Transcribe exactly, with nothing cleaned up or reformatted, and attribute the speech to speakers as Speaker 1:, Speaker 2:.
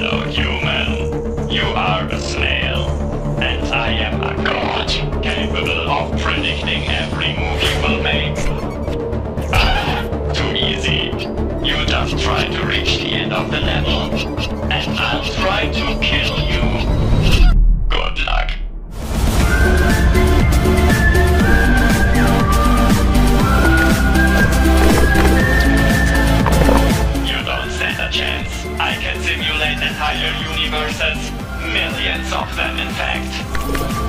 Speaker 1: Hello, human. You are a snail, and I am a god, capable of predicting every move you will make. Ah, too easy. You just try to reach the end of the level, and I'll try to kill you. Good luck. You don't stand a chance. I can simulate entire universes, millions of them in fact.